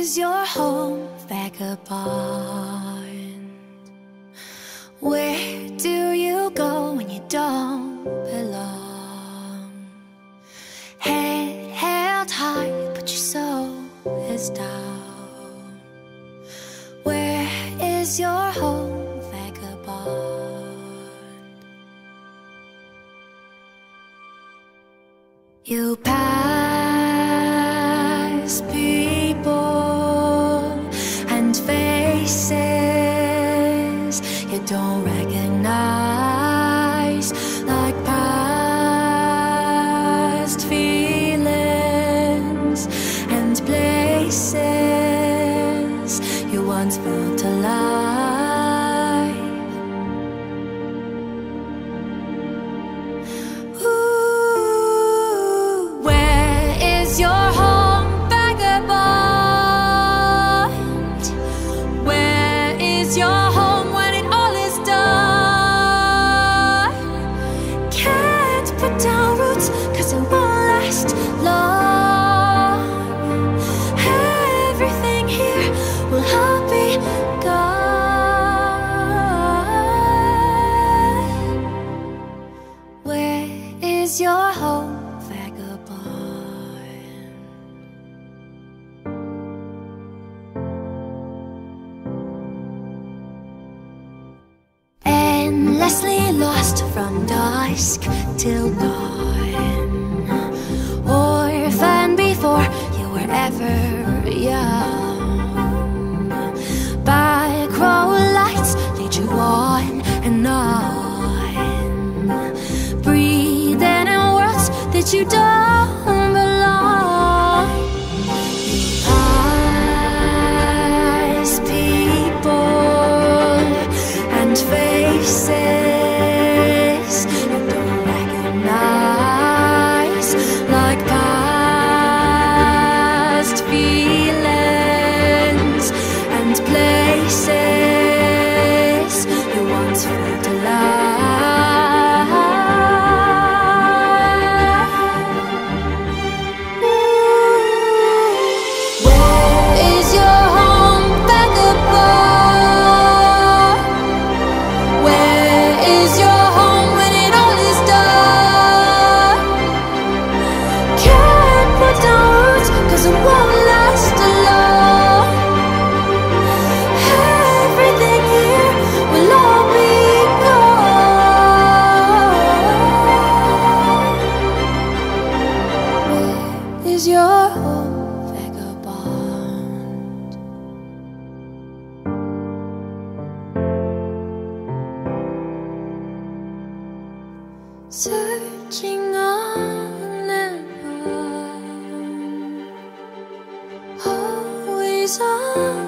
is your home, vagabond? Where do you go when you don't belong? Head held high, but your soul is down. Where is your home, vagabond? You pass people and faces you don't recognize, like past feelings and places you once felt alive. Your home, vagabond. Endlessly lost from dusk till dawn, orphan before you were ever young. Back row lights lead you on and on. That you don't belong. Eyes, people and faces you don't recognize, like past feelings and places you once felt alive. Is your home, vagabond? Searching on and on, always on.